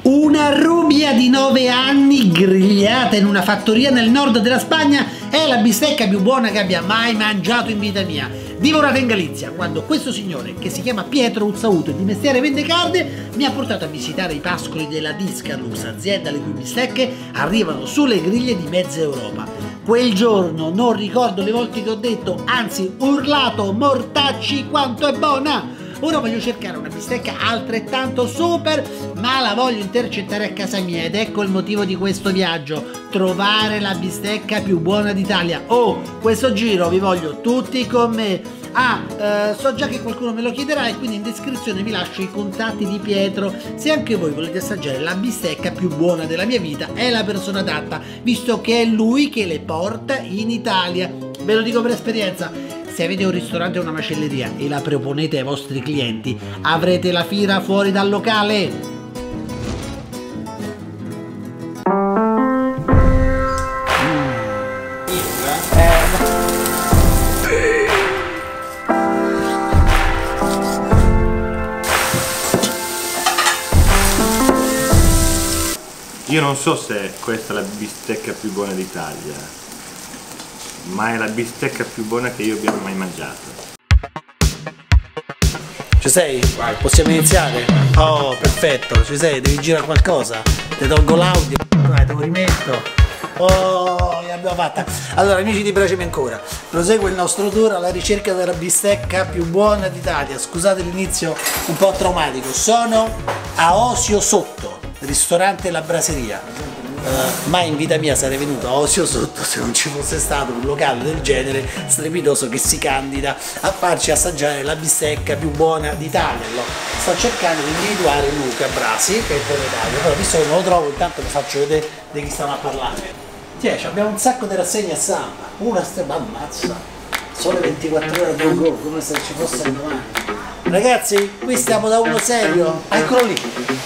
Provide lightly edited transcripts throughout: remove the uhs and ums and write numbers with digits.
Una rubia di 9 anni grigliata in una fattoria nel nord della Spagna è la bistecca più buona che abbia mai mangiato in vita mia. Divorata in Galizia, quando questo signore, che si chiama Pietro Uzzauto e di mestiere vende carne, mi ha portato a visitare i pascoli della Discalus, azienda le cui bistecche arrivano sulle griglie di mezza Europa. Quel giorno non ricordo le volte che ho detto, anzi urlato, mortacci quanto è buona! Ora voglio cercare una bistecca altrettanto super, ma la voglio intercettare a casa mia ed ecco il motivo di questo viaggio: trovare la bistecca più buona d'Italia. Oh, questo giro vi voglio tutti con me. So già che qualcuno me lo chiederà e quindi in descrizione vi lascio i contatti di Pietro. Se anche voi volete assaggiare la bistecca più buona della mia vita, è la persona adatta, visto che è lui che le porta in Italia. Ve lo dico per esperienza. Se avete un ristorante o una macelleria e la proponete ai vostri clienti, avrete la fila fuori dal locale. Io non so se questa è la bistecca più buona d'Italia, ma è la bistecca più buona che io abbia mai mangiato. Ci sei? Vai. Possiamo iniziare? Oh, perfetto, ci sei? Devi girare qualcosa? Ti tolgo l'audio, te lo rimetto. Oh, l'abbiamo fatta. Allora, amici di Piacemi Ancora, prosegue il nostro tour alla ricerca della bistecca più buona d'Italia. Scusate l'inizio un po' traumatico. Sono a Osio Sotto, ristorante La Braseria. Mai in vita mia sarei venuto a Osio Sotto se non ci fosse stato un locale del genere strepitoso che si candida a farci assaggiare la bistecca più buona d'Italia. Sto cercando di individuare Luca Brasi, che è il proprietario, però visto che non lo trovo intanto vi faccio vedere di chi stiamo a parlare. Tiè, abbiamo un sacco di rassegne a stampa, una ammazza, sole 24 ore del go, come se ci fosse domani. Ragazzi, qui stiamo da uno serio, eccolo lì.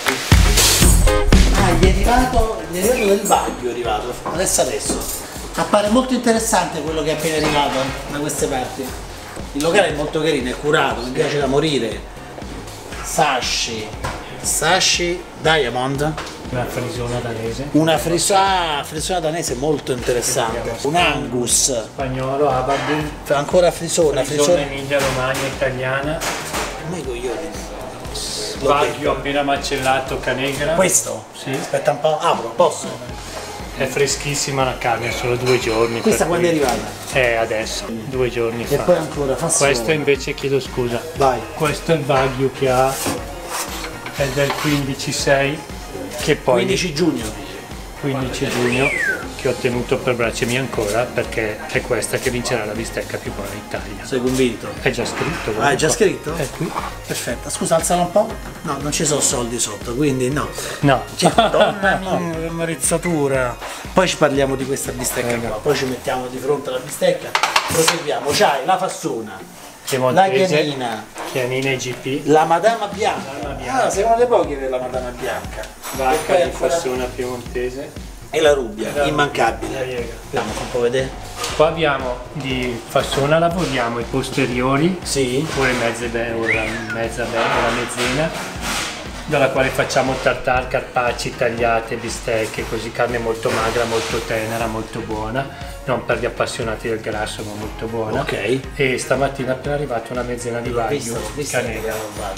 Gli è arrivato del Baglio, adesso appare molto interessante quello che è appena arrivato da queste parti. Il locale è molto carino, è curato, mi piace da morire. Sashi Diamond, una frisona danese, una frisona danese molto interessante, un Angus spagnolo, Aberdeen, ancora frisona Emilia Romagna italiana, come i coglioni. Wagyu appena macellato, canegra. Questo? Sì. Aspetta un po', apro, posso? È freschissima la carne, solo 2 giorni. Questa quando è arrivata? Adesso, 2 giorni fa. E poi ancora, fa solo. Questo invece, chiedo scusa. Vai. Questo è il Wagyu che ha, è del 15/6, che poi 15 giugno. 15 giugno, che ho ottenuto per Piacemi Ancora, perché è questa che vincerà la bistecca più buona d'Italia. Sei convinto? È già scritto. Ah, è già scritto? È qui. Perfetto, scusa, alzalo un po'. No, non ci sono soldi sotto, quindi no. No. Donna mia, che marezzatura. Poi ci parliamo di questa bistecca qua, poi ci mettiamo di fronte alla bistecca, proseguiamo. C'hai la fassona, la chianina IGP, la Madama Bianca. Ah, sei una delle poche della Madama Bianca. Vacca di fassona piemontese. E la rubbia, immancabile. Andiamo un po' a vedere. Qua abbiamo di fassona, lavoriamo i posteriori, sì, o le mezze o la mezzena, dalla quale facciamo tartare, carpacci, tagliate, bistecche, così carne molto magra, molto tenera, molto buona, non per gli appassionati del grasso, ma molto buona. Ok. E stamattina è appena arrivata una mezzena di Wagyu, canegra,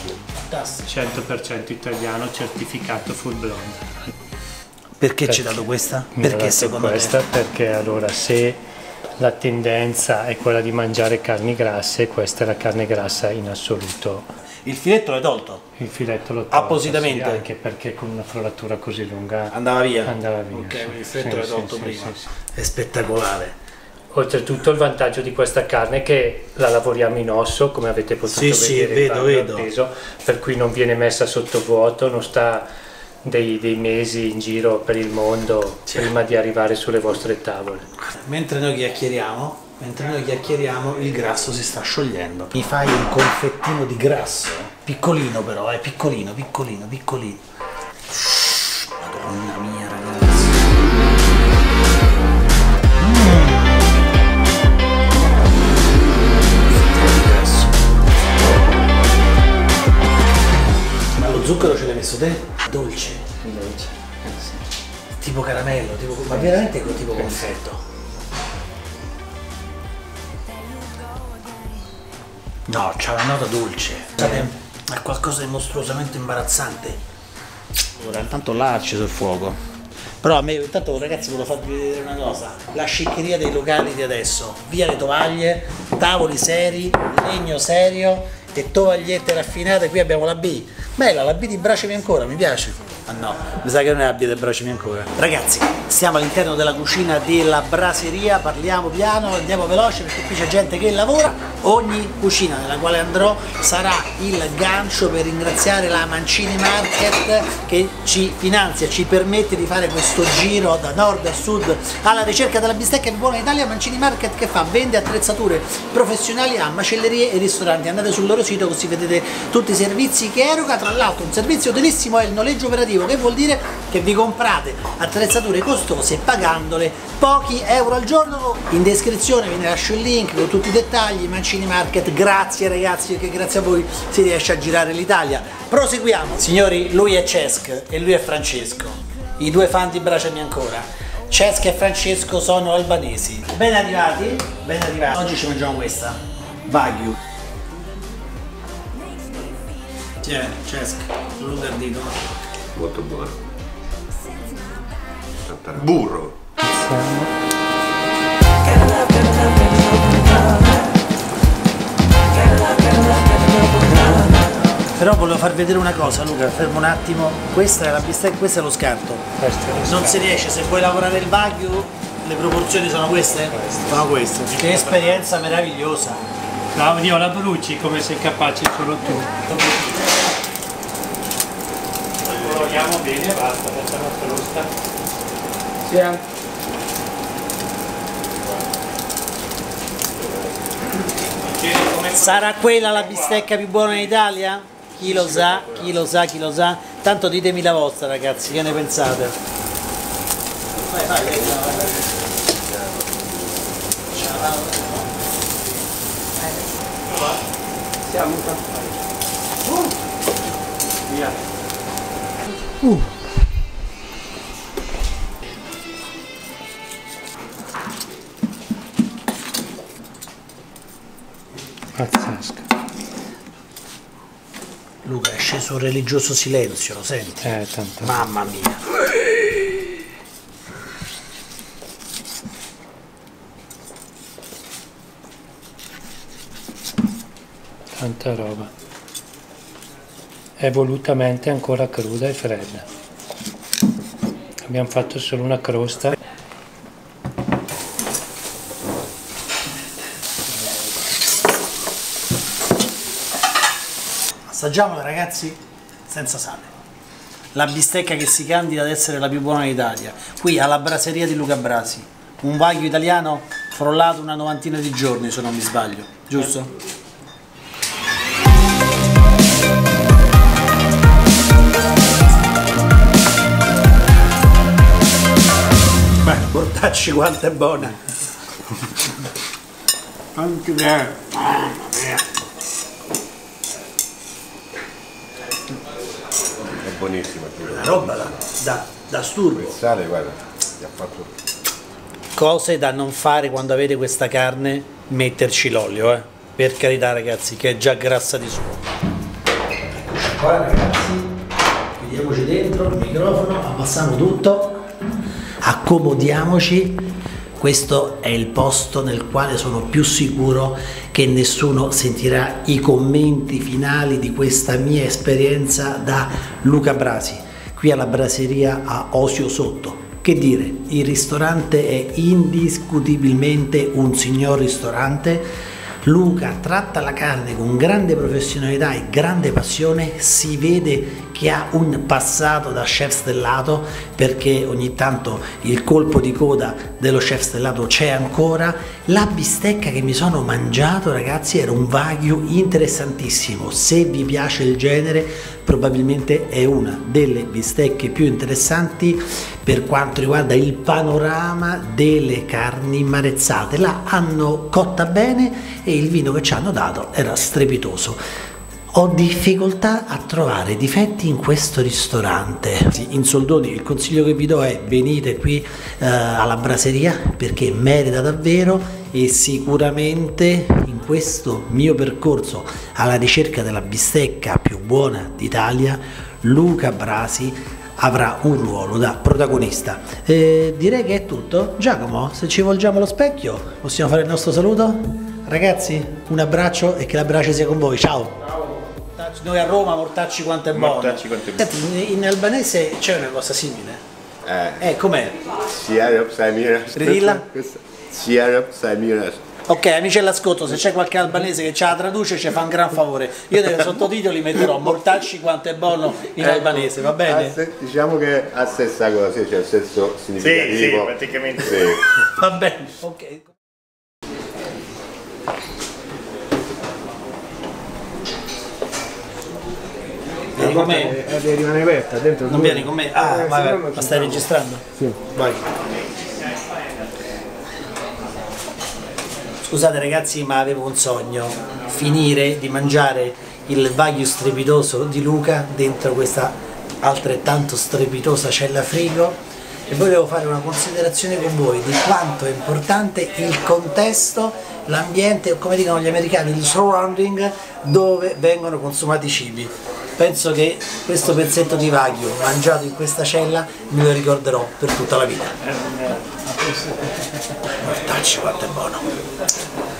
100% italiano, certificato full blonde. Perché ci hai dato questa? Perché secondo questa? te? Perché allora, se la tendenza è quella di mangiare carni grasse, questa è la carne grassa in assoluto. Il filetto l'hai tolto? Il filetto l'ho tolto, appositamente? Sì, anche perché con una floratura così lunga andava via? Ok, sì, il filetto l'hai tolto prima. Sì. È spettacolare. Oltretutto il vantaggio di questa carne è che la lavoriamo in osso, come avete potuto vedere, vedo. Peso, per cui non viene messa sotto vuoto, non sta dei mesi in giro per il mondo prima di arrivare sulle vostre tavole. Mentre noi chiacchieriamo, il grasso si sta sciogliendo. Mi fai un confettino di grasso, piccolino però, piccolino. Madonna mia, ragazzi. Ma lo zucchero ce l'hai messo te? Dolce. Invece, sì. Tipo caramello, tipo, ma veramente tipo confetto. No, c'ha una nota dolce. È qualcosa di mostruosamente imbarazzante. Ora, intanto l'arci sul fuoco. Però a me, intanto ragazzi, volevo farvi vedere una cosa. La sciccheria dei locali di adesso. Via le tovaglie, tavoli seri, legno serio e tovagliette raffinate. Qui abbiamo la B. Bella, la B di Bracemi Ancora, mi piace. Ah no, mi sa che non è la B del Bracemi Ancora. Ragazzi, siamo all'interno della cucina della braseria, parliamo piano, andiamo veloce perché qui c'è gente che lavora. Ogni cucina nella quale andrò sarà il gancio per ringraziare la Mancini Market che ci finanzia, ci permette di fare questo giro da nord a sud alla ricerca della bistecca più buona d'Italia. Mancini Market che fa? Vende attrezzature professionali a macellerie e ristoranti. Andate sul loro sito così vedete tutti i servizi che eroga. Tra l'altro un servizio utilissimo è il noleggio operativo, che vuol dire che vi comprate attrezzature costose pagandole pochi euro al giorno. In descrizione vi lascio il link con tutti i dettagli. Mancini Market, grazie ragazzi, perché grazie a voi si riesce a girare l'Italia. Proseguiamo. Signori, lui è Cesc e lui è Francesco, i due fan di Bracemi Ancora. Cesc e Francesco sono albanesi. Ben arrivati, ben arrivati. Oggi ci mangiamo questa Wagyu. Tiè, Cesc, non lo perdito. Molto buono. Burro. Però volevo far vedere una cosa, Luca, fermo un attimo. Questa è la bistecca, questo è lo scarto. Non si riesce, se vuoi lavorare il Wagyu, le proporzioni sono queste? Sono queste. Che esperienza meravigliosa. Claudio, la bruci come sei capace solo tu. Lavoriamo bene, basta, facciamo frusta. Sì. Sarà quella la bistecca più buona in Italia? Chi lo sa, chi lo sa, chi lo sa. Tanto ditemi la vostra ragazzi, che ne pensate? Vai, vai, vai. Siamo via. Pazzesco. Luca, è sceso un religioso silenzio, lo senti? Tanto. Mamma mia. Tanta roba. È volutamente ancora cruda e fredda. Abbiamo fatto solo una crosta. Assaggiamola ragazzi, senza sale. La bistecca che si candida ad essere la più buona d'Italia, qui alla braseria di Luca Brasi. Un Wagyu italiano frollato una novantina di giorni se non mi sbaglio, giusto? Beh, portacci quanto è buona! Anche bene! Mamma mia! Buonissima, una roba da sturbo. il sale, guarda, ti ha fatto. Cose da non fare quando avete questa carne, metterci l'olio, per carità ragazzi, che è già grassa di suo. Qua ragazzi, vediamoci dentro il microfono, abbassiamo tutto, accomodiamoci. Questo è il posto nel quale sono più sicuro che nessuno sentirà i commenti finali di questa mia esperienza da Luca Brasi, qui alla braseria a Osio Sotto. Che dire, il ristorante è indiscutibilmente un signor ristorante. Luca tratta la carne con grande professionalità e grande passione, si vede che ha un passato da chef stellato, perché ogni tanto il colpo di coda dello chef stellato c'è ancora. La bistecca che mi sono mangiato ragazzi era un Wagyu interessantissimo, se vi piace il genere probabilmente è una delle bistecche più interessanti per quanto riguarda il panorama delle carni marezzate. La hanno cotta bene e il vino che ci hanno dato era strepitoso. Ho difficoltà a trovare difetti in questo ristorante. In soldoni il consiglio che vi do è venite qui alla braseria perché merita davvero, e sicuramente in questo mio percorso alla ricerca della bistecca più buona d'Italia Luca Brasi avrà un ruolo da protagonista. Direi che è tutto. Giacomo, se ci volgiamo allo specchio possiamo fare il nostro saluto? Ragazzi, un abbraccio e che la brace sia con voi. Ciao! Noi a Roma mortacci quanto è buono. Mortacci quanto è buono. Senti, in albanese c'è una cosa simile. Com'è? Sierop Samiras. Ridilla? Sierop Samiras. Ok, amici all'ascolto, se c'è qualche albanese che ce la traduce ci fa un gran favore. Io nei sottotitoli metterò mortacci quanto è buono in albanese, va bene? Diciamo che ha la stessa cosa, sì, c'è il stesso significativo. Sì, praticamente. Sì. Va bene, ok. Vieni con me? Rimane aperta dentro. Non vieni con me? Ah, vai, ma stai no. registrando? Sì. Vai. Scusate ragazzi, ma avevo un sogno: finire di mangiare il wagyu strepitoso di Luca dentro questa altrettanto strepitosa cella frigo, e volevo fare una considerazione con voi di quanto è importante il contesto, l'ambiente, o come dicono gli americani, il surrounding dove vengono consumati i cibi. Penso che questo pezzetto di wagyu mangiato in questa cella me lo ricorderò per tutta la vita. Mortacci quanto è buono!